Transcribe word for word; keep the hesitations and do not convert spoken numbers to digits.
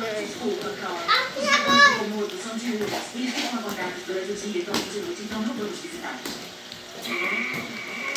Desculpa, Carl. Os quartos cômodos são de Uras. Eles ficam acordados durante o dia e durante a noite, então não vamos visitá-los.